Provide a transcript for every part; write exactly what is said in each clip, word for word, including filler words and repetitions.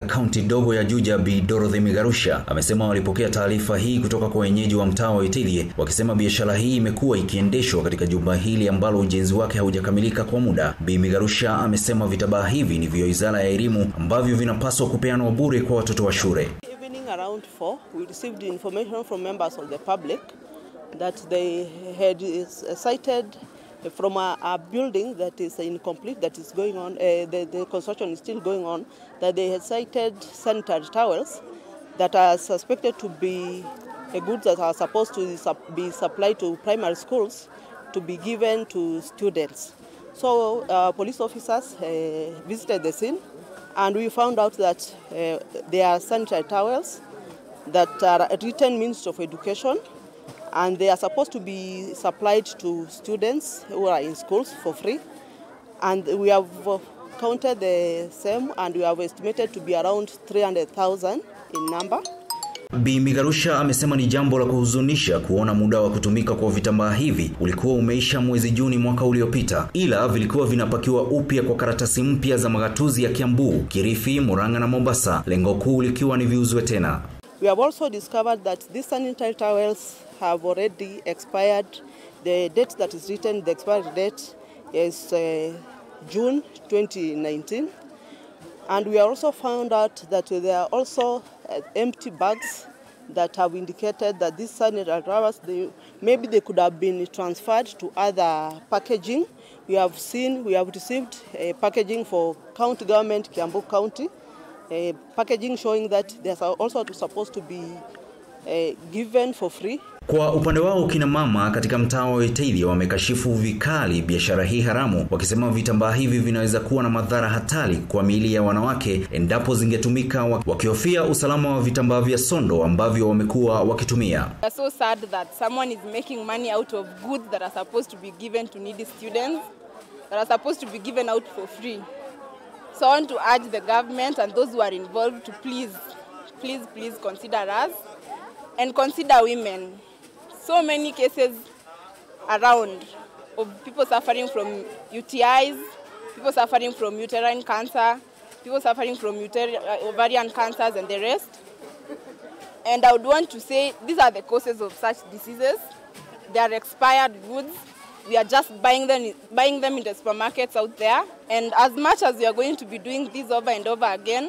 Kaunti ndogo ya Juja, Bi Dorothy Migarusha amesema walipokea taarifa hii kutoka kwa wenyeji wa mtaa wa Italia wakisema biashara hii imekuwa ikiendeshwa katika jumba hili ambalo ujenzi wake haujakamilika kwa muda. Bi Migarusha amesema vitabaa hivi ni vya Wizara ya Elimu ambavyo vinapaswa kupeanwa bure kwa watoto wa shule. Evening around four, we received information from members of the public that they had cited from a, a building that is incomplete, that is going on, uh, the, the construction is still going on, that they had cited sanitary towels that are suspected to be uh, goods that are supposed to sup be supplied to primary schools to be given to students. So uh, police officers uh, visited the scene, and we found out that uh, there are sanitary towels that are written means of education, and they are supposed to be supplied to students who are in schools for free. And we have counted the same, and we have estimated to be around three hundred thousand in number. Bi Migarusha amesema ni jambo la kuhuzunisha kuona muda wa kutumika kwa vitambaa hivi ulikuwa umeisha mwezi Juni mwaka uliopita, ila vilikuwa vinapakiwa upya kwa karatasi mpya za magatuzi ya Kiambu, Kilifi, Murang'a na Mombasa, lengo kuu likiwa ni viuzwe tena. We have also discovered that these sanitary towels have already expired. The date that is written, the expiry date is uh, June twenty nineteen. And we also found out that there are also uh, empty bags that have indicated that these sanitary towels, they, maybe they could have been transferred to other packaging. We have seen, we have received uh, packaging for county government, Kiambu County, uh, packaging showing that there's also supposed to be uh, given for free. Kwa upande wao kina mama katika mtaa wa Italia wamekashifu vikali biashara hii haramu, wakisema vitambaa hivi vinaweza kuwa na madhara hatari kwa miili ya wanawake endapo zingetumika, wakihofia usalama wa vitambaa vya sondo ambavyo wamekuwa wakitumia. It's so sad that someone is making money out of goods that are supposed to be given to needy students, that are supposed to be given out for free. So I want to urge the government and those who are involved to please, please, please consider us and consider women. So many cases around of people suffering from U T Is, people suffering from uterine cancer, people suffering from ovarian cancers and the rest. And I would want to say these are the causes of such diseases. They are expired goods. We are just buying them, buying them in the supermarkets out there. And as much as we are going to be doing this over and over again,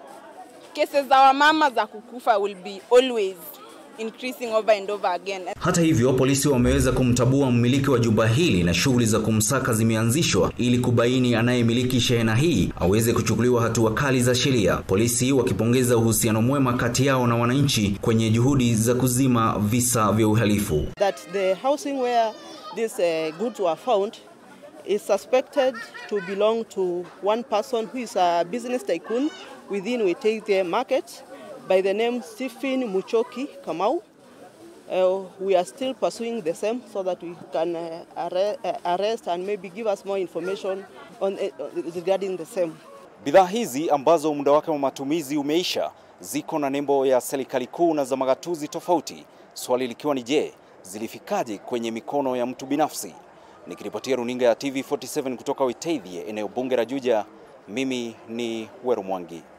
cases our mama za kukufa will be always increasing over and over again. Hata hivyo, polisi wameweza kumtabua mmiliki wa jumba hili na shughuli za kumsaka zimeanzishwa ili kubaini anayemiliki shehena hii aweze kuchukuliwa hatua kali za sheria. Polisi wakipongeza uhusiano mwema kati yao na wananchi kwenye juhudi za kuzima visa vya uhalifu. That the housing where these uh, goods were found is suspected to belong to one person who is a business tycoon within Wetete market by the name Stephen Muchoki Kamau. Uh, we are still pursuing the same so that we can uh, arre uh, arrest and maybe give us more information on, uh, regarding the same. Bidhaa hizi ambazo muda wake wa matumizi umeisha ziko na nembo ya serikali kuu na za magatuzi tofauti. Swali likiwa ni je, zilifikaje kwenye mikono ya mtu binafsi? Nikiripotia runinga ya T V arobaini na saba kutoka Wetete, eneo bunge la Juja, mimi ni Wero Mwangi.